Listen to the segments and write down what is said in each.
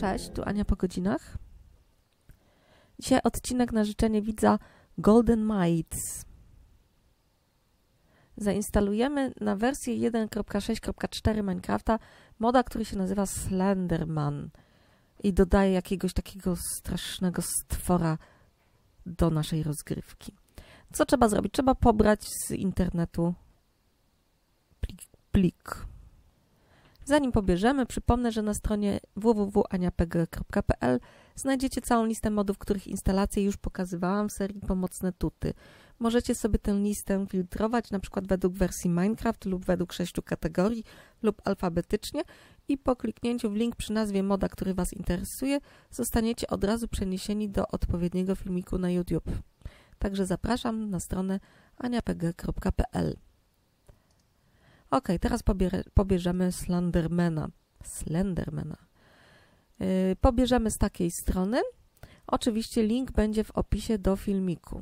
Cześć, tu Ania po godzinach. Dzisiaj odcinek na życzenie widza Golden Mites. Zainstalujemy na wersję 1.6.4 Minecrafta moda, który się nazywa Slenderman i dodaje jakiegoś takiego strasznego stwora do naszej rozgrywki. Co trzeba zrobić? Trzeba pobrać z internetu plik. Zanim pobierzemy, przypomnę, że na stronie www.aniapg.pl znajdziecie całą listę modów, których instalacje już pokazywałam w serii Pomocne Tuty. Możecie sobie tę listę filtrować, na przykład według wersji Minecraft lub według 6 kategorii lub alfabetycznie i po kliknięciu w link przy nazwie moda, który Was interesuje, zostaniecie od razu przeniesieni do odpowiedniego filmiku na YouTube. Także zapraszam na stronę aniapg.pl. Ok, teraz pobierzemy Slendermana. Pobierzemy z takiej strony. Oczywiście link będzie w opisie do filmiku.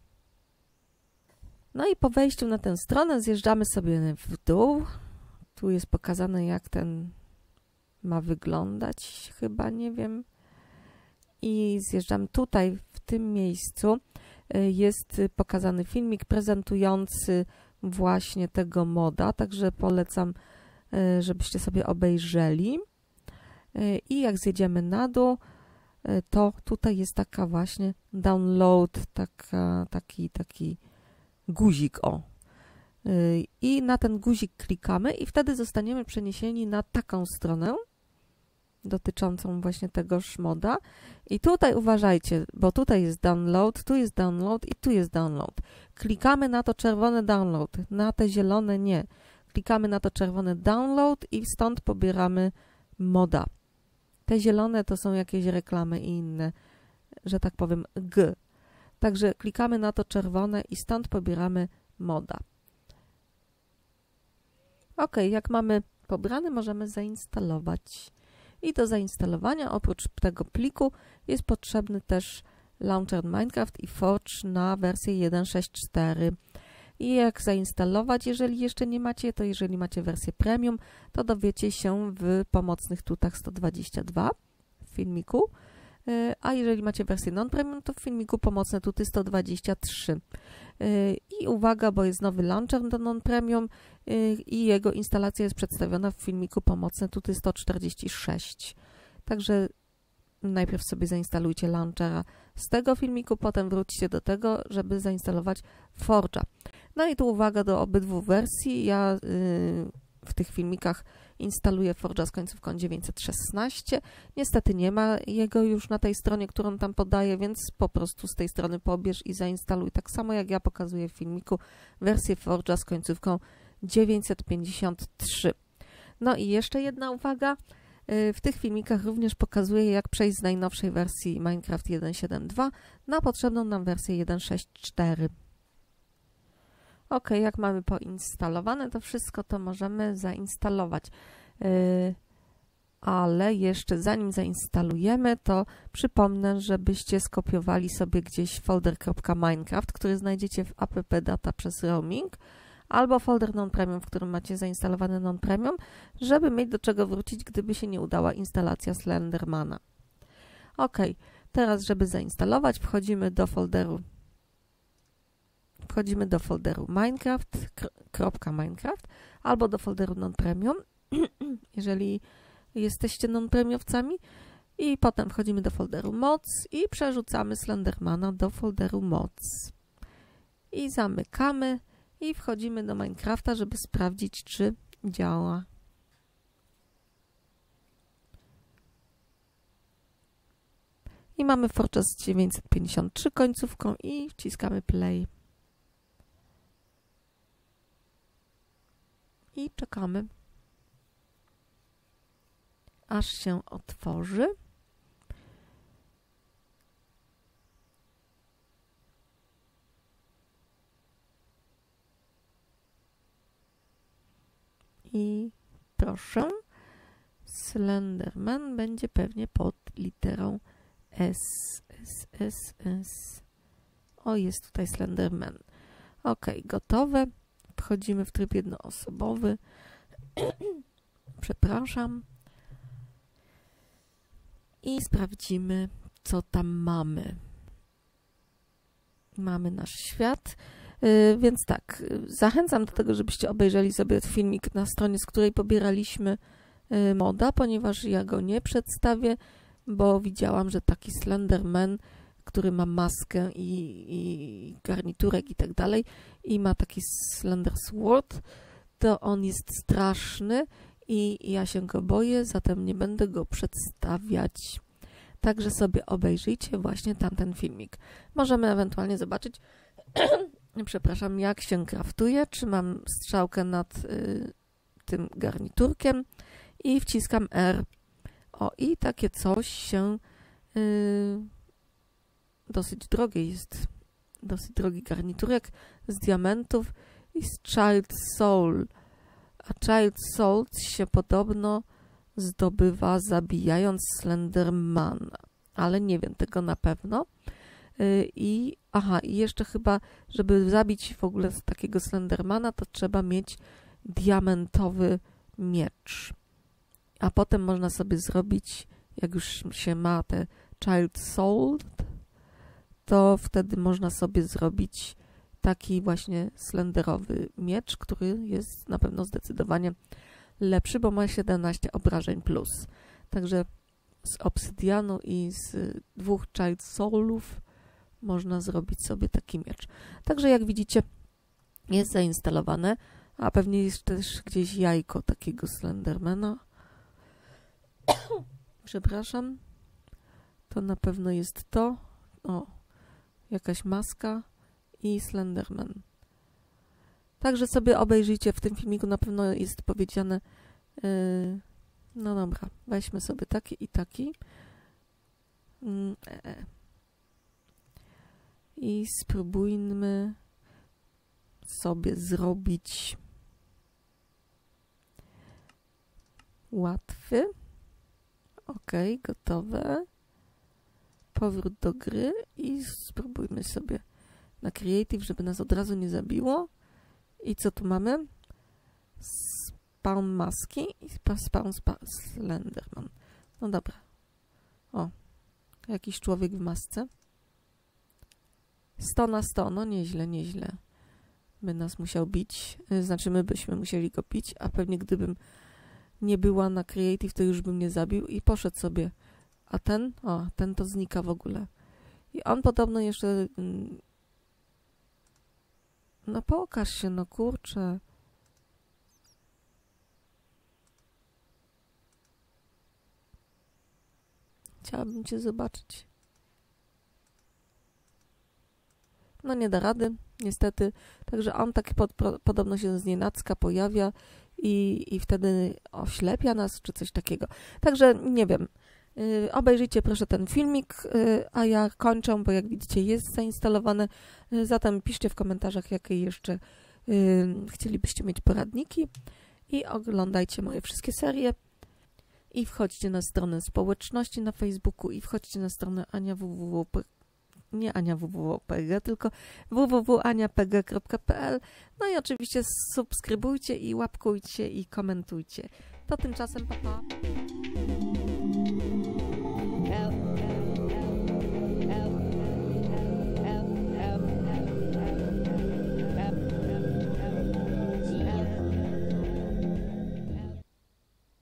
No i po wejściu na tę stronę zjeżdżamy sobie w dół. Tu jest pokazane, jak ten ma wyglądać, chyba, nie wiem. I zjeżdżamy tutaj, w tym miejscu. Jest pokazany filmik prezentujący właśnie tego moda, także polecam, żebyście sobie obejrzeli. I jak zjedziemy na dół, to tutaj jest taka właśnie download, taki guzik, o. I na ten guzik klikamy i wtedy zostaniemy przeniesieni na taką stronę dotyczącą właśnie tegoż moda. I tutaj uważajcie, bo tutaj jest download, tu jest download i tu jest download. Klikamy na to czerwone download, na te zielone nie. Klikamy na to czerwone download i stąd pobieramy moda. Te zielone to są jakieś reklamy i inne, że tak powiem, Także klikamy na to czerwone i stąd pobieramy moda. Ok, jak mamy pobrany, możemy zainstalować. I do zainstalowania oprócz tego pliku jest potrzebny też Launcher Minecraft i Forge na wersję 1.6.4. I jak zainstalować, jeżeli jeszcze nie macie, to jeżeli macie wersję premium, to dowiecie się w pomocnych tutach 122 w filmiku. A jeżeli macie wersję non-premium, to w filmiku pomocne tuty 123. I uwaga, bo jest nowy launcher do non-premium i jego instalacja jest przedstawiona w filmiku pomocne tuty 146. Także najpierw sobie zainstalujcie launchera z tego filmiku, potem wróćcie do tego, żeby zainstalować Forge'a. No i tu uwaga do obydwu wersji. Ja w tych filmikach instaluję Forge'a z końcówką 916. Niestety nie ma jego już na tej stronie, którą tam podaję, więc po prostu z tej strony pobierz i zainstaluj. Tak samo jak ja pokazuję w filmiku wersję Forge'a z końcówką 953. No i jeszcze jedna uwaga. W tych filmikach również pokazuję, jak przejść z najnowszej wersji Minecraft 1.7.2 na potrzebną nam wersję 1.6.4. Ok, jak mamy poinstalowane to wszystko, to możemy zainstalować. Ale jeszcze zanim zainstalujemy, to przypomnę, żebyście skopiowali sobie gdzieś folder .minecraft, który znajdziecie w app data przez roaming, albo folder non-premium, w którym macie zainstalowane non-premium, żeby mieć do czego wrócić, gdyby się nie udała instalacja Slendermana. Ok, teraz żeby zainstalować, wchodzimy do folderu Minecraft albo do folderu non-premium, jeżeli jesteście non-premiowcami, i potem wchodzimy do folderu mods i przerzucamy Slendermana do folderu mods. I zamykamy i wchodzimy do Minecrafta, żeby sprawdzić, czy działa. I mamy Forge'a z 953 końcówką i wciskamy play. I czekamy, aż się otworzy. I proszę, Slenderman będzie pewnie pod literą S. O, jest tutaj Slenderman. Ok, gotowe. Wchodzimy w tryb jednoosobowy. Przepraszam. i sprawdzimy, co tam mamy. Mamy nasz świat, więc tak, zachęcam do tego, żebyście obejrzeli sobie filmik na stronie, z której pobieraliśmy moda, ponieważ ja go nie przedstawię, bo widziałam, że taki Slenderman, który ma maskę i garniturek i tak dalej i ma taki Slender Sword, to on jest straszny i ja się go boję, zatem nie będę go przedstawiać. Także sobie obejrzyjcie właśnie tamten filmik. Możemy ewentualnie zobaczyć, przepraszam, jak się kraftuje. Trzymam strzałkę nad tym garniturkiem i wciskam R. O, i takie coś się dosyć drogie jest. Dosyć drogi garniturek z diamentów i z Child Soul. A Child Soul się podobno zdobywa zabijając Slendermana. Ale nie wiem tego na pewno. I jeszcze chyba, żeby zabić w ogóle takiego Slendermana, to trzeba mieć diamentowy miecz. A potem można sobie zrobić, jak już się ma te Child Soul, to wtedy można sobie zrobić taki właśnie slenderowy miecz, który jest na pewno zdecydowanie lepszy, bo ma 17 obrażeń plus. Także z obsydianu i z 2 Child Soulów można zrobić sobie taki miecz. Także jak widzicie, jest zainstalowane, a pewnie jest też gdzieś jajko takiego Slendermana. Przepraszam. To na pewno jest to. O, jakaś maska i Slenderman. Także sobie obejrzyjcie w tym filmiku, na pewno jest powiedziane. No dobra, weźmy sobie taki i taki. I spróbujmy sobie zrobić łatwy. Ok, gotowe. Powrót do gry i spróbujmy sobie na Creative, żeby nas od razu nie zabiło. I co tu mamy? Spawn maski i spawn Slenderman. No dobra. O, jakiś człowiek w masce. 100 na 100, no nieźle, nieźle. By nas musiał bić, znaczy my byśmy musieli go bić, a pewnie gdybym nie była na Creative, to już bym nie zabił i poszedł sobie. A ten? O, ten to znika w ogóle. I on podobno jeszcze... No pokaż się, no kurczę. Chciałabym cię zobaczyć. No nie da rady, niestety. Także on tak podobno się znienacka pojawia i wtedy oślepia nas, czy coś takiego. Także nie wiem. Obejrzyjcie proszę ten filmik, a ja kończę, bo jak widzicie jest zainstalowane. Zatem piszcie w komentarzach, jakie jeszcze chcielibyście mieć poradniki i oglądajcie moje wszystkie serie. I wchodźcie na stronę społeczności na Facebooku i wchodźcie na stronę nie ania.www.pg, tylko www.aniapg.pl. No i oczywiście subskrybujcie i łapkujcie i komentujcie. To tymczasem pa.